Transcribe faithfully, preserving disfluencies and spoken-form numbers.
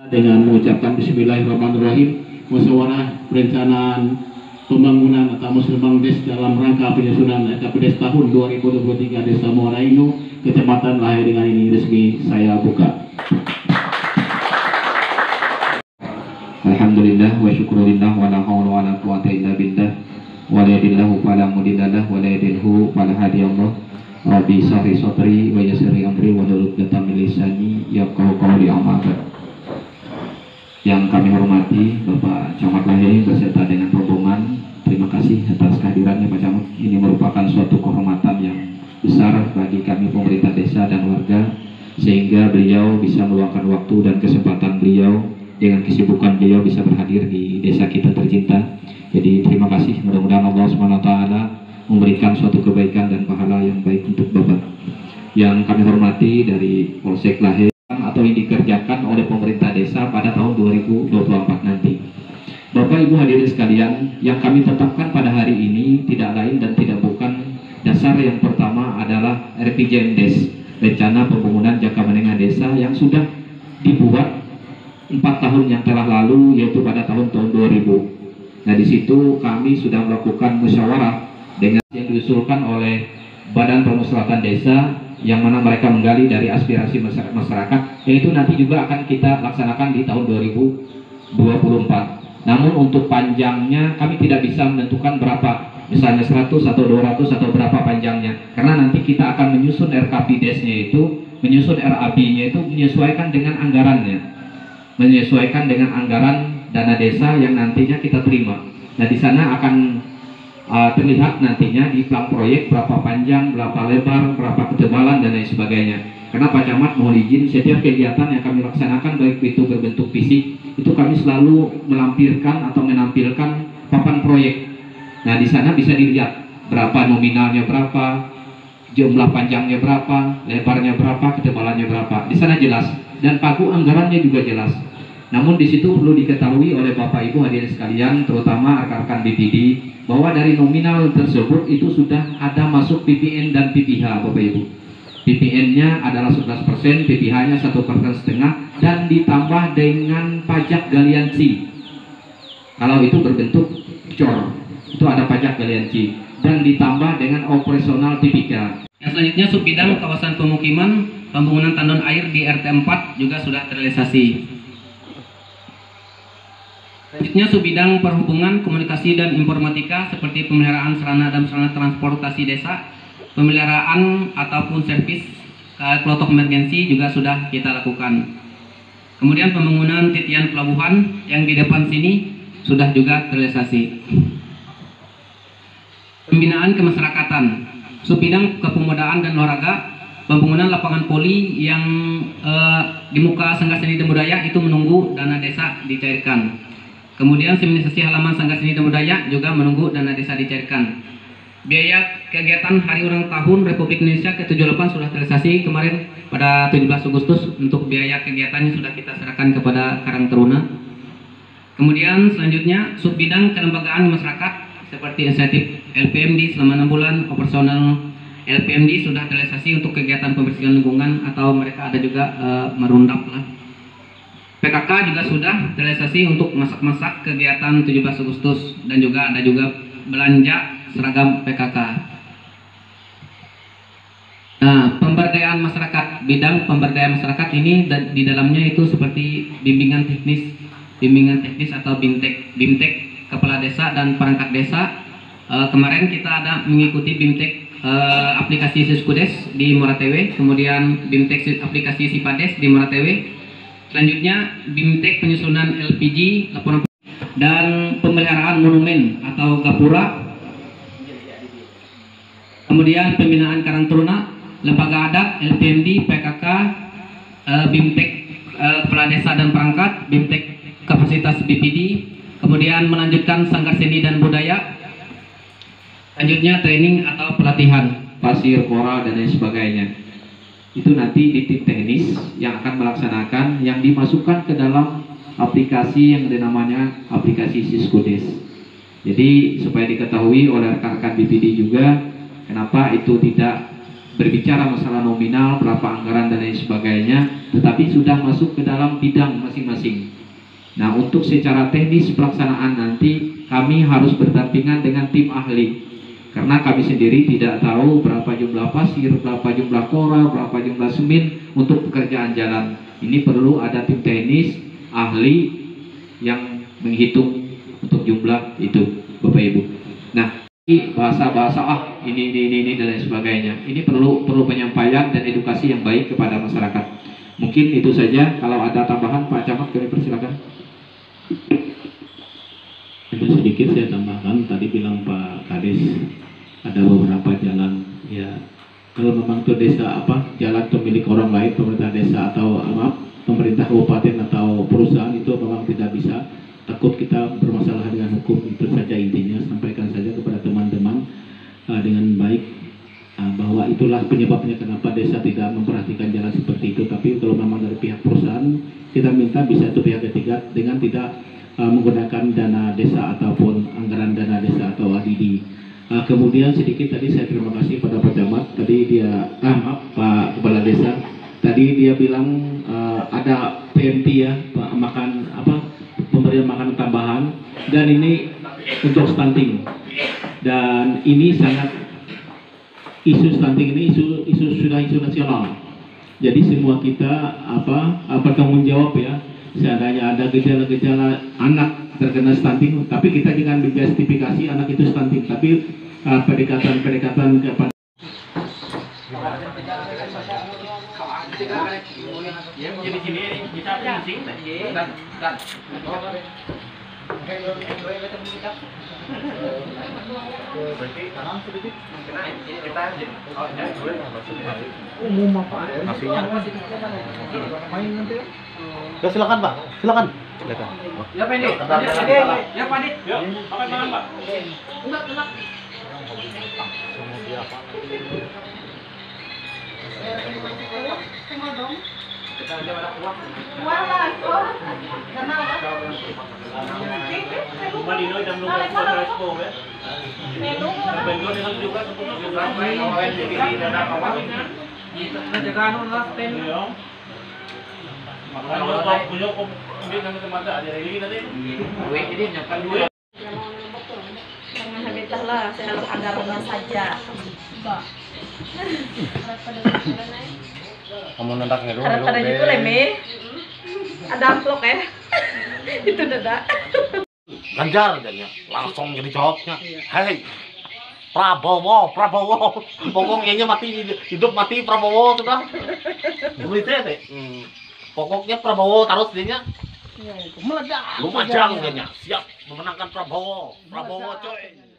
dengan mengucapkan Bismillahirrahmanirrahim, musyawarah perencanaan pembangunan atau musyawarah des dalam rangka penyusunan R K P D E S tahun dua ribu dua puluh tiga Desa Muara Inu, Kecamatan Lahir dengan ini resmi saya buka. Alhamdulillah wa syukurillah wa la haula wa la quwwata illa billah wa la yadillahu fala mudhillalah wa la yadilhu fala hadiyallah. Rabbi sahri sotri wa yassiri amri wa hlul uqdatam min lisani yafqahu qawli. Amma ba'd. Yang kami hormati Bapak Camat Lahir beserta dengan rombongan, terima kasih atas kehadirannya Pak Camat. Ini merupakan suatu kehormatan yang besar bagi kami pemerintah desa dan warga, sehingga beliau bisa meluangkan waktu dan kesempatan beliau dengan kesibukan beliau bisa berhadir di desa kita tercinta. Jadi terima kasih, mudah-mudahan Allah subhanahu wa taala memberikan suatu kebaikan dan pahala yang baik untuk Bapak. Yang kami hormati dari Polsek Lahir atau yang dikerjakan oleh pemerintah desa pada tahun dua ribu dua puluh empat nanti. Bapak Ibu hadirin sekalian, yang kami tetapkan pada hari ini tidak lain dan tidak bukan, dasar yang pertama adalah R P J M D E S, Rencana Pembangunan Jangka Menengah Desa, yang sudah dibuat empat tahun yang telah lalu, yaitu pada tahun-tahun dua ribu. Nah, di situ kami sudah melakukan musyawarah dengan yang diusulkan oleh Badan Permusyawaratan Desa, yang mana mereka menggali dari aspirasi masyarakat, yaitu nanti juga akan kita laksanakan di tahun dua ribu dua puluh empat. Namun untuk panjangnya kami tidak bisa menentukan berapa, misalnya seratus atau dua ratus atau berapa panjangnya, karena nanti kita akan menyusun R K P D E S-nya itu, menyusun R A B-nya itu menyesuaikan dengan anggarannya, menyesuaikan dengan anggaran dana desa yang nantinya kita terima. Nah, di sana akan Uh, terlihat nantinya di plan proyek berapa panjang, berapa lebar, berapa ketebalan, dan lain sebagainya. Karena Pak Camat mohon izin, setiap kegiatan yang kami laksanakan, baik itu berbentuk fisik, itu kami selalu melampirkan atau menampilkan papan proyek. Nah, di sana bisa dilihat berapa nominalnya, berapa jumlah panjangnya, berapa lebarnya, berapa ketebalannya, berapa. Di sana jelas, dan pagu anggarannya juga jelas. Namun di situ perlu diketahui oleh Bapak Ibu hadirin sekalian, terutama rekan-rekan B P D, bahwa dari nominal tersebut itu sudah ada masuk P P N dan P P H, Bapak Ibu. P P N-nya adalah sebelas persen, P P H-nya satu persen setengah, dan ditambah dengan pajak galian C. Kalau itu berbentuk cor, itu ada pajak galian C, dan ditambah dengan operasional T P K. Yang selanjutnya subbidang kawasan pemukiman, pembangunan tandon air di R T empat juga sudah terrealisasi. Selanjutnya subbidang perhubungan, komunikasi dan informatika seperti pemeliharaan sarana dan sarana transportasi desa, pemeliharaan ataupun servis kelotok emergensi juga sudah kita lakukan. Kemudian pembangunan titian pelabuhan yang di depan sini sudah juga terrealisasi. Pembinaan kemasyarakatan, subbidang kepemudaan dan olahraga, pembangunan lapangan poli yang eh, di muka Sanggar Seni dan Budaya itu menunggu dana desa dicairkan. Kemudian seminisasi halaman Sanggar Seni dan Budaya juga menunggu dana desa dicairkan. Biaya kegiatan Hari Ulang Tahun Republik Indonesia ke tujuh puluh delapan sudah terrealisasi kemarin pada tujuh belas Agustus. Untuk biaya kegiatannya sudah kita serahkan kepada Karang Taruna. Kemudian selanjutnya subbidang kelembagaan masyarakat seperti insentif L P M D selama enam bulan, operasional L P M D sudah terrealisasi untuk kegiatan pembersihan lingkungan, atau mereka ada juga uh, merundap lah. P K K juga sudah terrealisasi untuk masak-masak kegiatan tujuh belas Agustus, dan juga ada juga belanja seragam P K K. Nah, pemberdayaan masyarakat, bidang pemberdayaan masyarakat ini di dalamnya itu seperti bimbingan teknis, bimbingan teknis atau BIMTEK, BIMTEK kepala desa dan perangkat desa. E, kemarin kita ada mengikuti BIMTEK e, aplikasi Siskudes di Moratewe, kemudian BIMTEK aplikasi Sipades di Moratewe. Selanjutnya BIMTEK penyusunan L P G, laporan dan pemeliharaan monumen atau gapura. Kemudian pembinaan Karang Taruna, lembaga adat, L P M D, P K K, uh, BIMTEK uh, kepala desa dan perangkat, BIMTEK kapasitas B P D. Kemudian melanjutkan Sanggar Seni dan Budaya. Selanjutnya training atau pelatihan pasir, kora, dan lain sebagainya. Itu nanti di tim teknis yang akan melaksanakan, yang dimasukkan ke dalam aplikasi yang namanya aplikasi Siskudes. Jadi supaya diketahui oleh rekan-rekan B P D juga, kenapa itu tidak berbicara masalah nominal, berapa anggaran dan lain sebagainya, tetapi sudah masuk ke dalam bidang masing-masing. Nah, untuk secara teknis pelaksanaan nanti kami harus berdampingan dengan tim ahli, karena kami sendiri tidak tahu berapa jumlah pasir, berapa jumlah kora, berapa jumlah semen untuk pekerjaan jalan. Ini perlu ada tim teknis ahli yang menghitung untuk jumlah itu, Bapak Ibu. Nah, bahasa-bahasa ah ini ini ini, ini dan lain sebagainya, ini perlu perlu penyampaian dan edukasi yang baik kepada masyarakat. Mungkin itu saja. Kalau ada tambahan Pak Camat, kami persilakan. Hanya sedikit saya tambahkan, tadi bilang Pak Kades ada beberapa jalan, ya kalau memang itu desa apa jalan itu milik orang lain, pemerintah desa atau maaf pemerintah kabupaten atau perusahaan, itu memang tidak bisa. Takut kita bermasalah dengan hukum, itu saja intinya. Sampaikan saja kepada teman-teman uh, dengan baik uh, bahwa itulah penyebabnya kenapa desa tidak memperhatikan jalan seperti itu. Tapi kalau memang dari pihak perusahaan, kita minta bisa itu pihak ketiga dengan tidak uh, menggunakan dana desa ataupun anggaran dana desa atau A D D. Uh, kemudian sedikit tadi saya terima kasih pada Pak Camat. Tadi dia ah, maaf, Pak Kepala Desa, tadi dia bilang uh, ada P M T ya, Pak, makan apa pemberian makanan tambahan, dan ini untuk stunting, dan ini sangat isu stunting ini isu isu sudah isu nasional. Jadi semua kita apa bertanggung jawab ya. Seandainya ada gejala-gejala anak terkena stunting, tapi kita jangan menjustifikasi anak itu stunting, tapi uh, pendekatan-pendekatan kepada umum apa? Nasinya. Ya silakan Pak, silakan. Silakan. Ya Pak Andi. Ya Pak Andi. Ya, makan makan Pak. Enggak, enggak. Semua dong. Kita aja ada kuah. Kuah lah, kuah. Kenal apa? Malino jam dua belas Respo ya. Menu. Bengo dengan juga sebelum juga main main di dana awal. Kita jaga anu lah ten. Makan kalau punya kok ambil nang tempat ada lagi tadi. Duit ini nyakan duit. Jangan habislah, saya anggarannya saja. Kamu nentak ngeru Karena pada itu leme. Ada amplop ya. Itu dada. Ganjar jadinya langsung jadi jawabnya. Hei, Prabowo, Prabowo. Pokoknya mati hidup mati Prabowo sudah. Begitu ya, Teh. Hmm. Pokoknya Prabowo terus dinya. Meledak. Lumajang dinya. Siap memenangkan Prabowo. Prabowo coy.